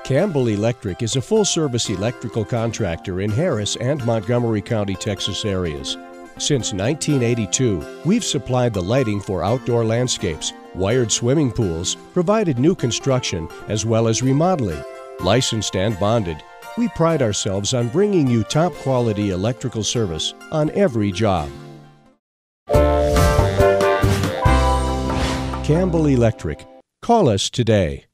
Campbell Electric is a full-service electrical contractor in Harris and Montgomery County, Texas areas. Since 1982, we've supplied the lighting for outdoor landscapes, wired swimming pools, provided new construction, as well as remodeling. Licensed and bonded, we pride ourselves on bringing you top-quality electrical service on every job. Campbell Electric. Call us today.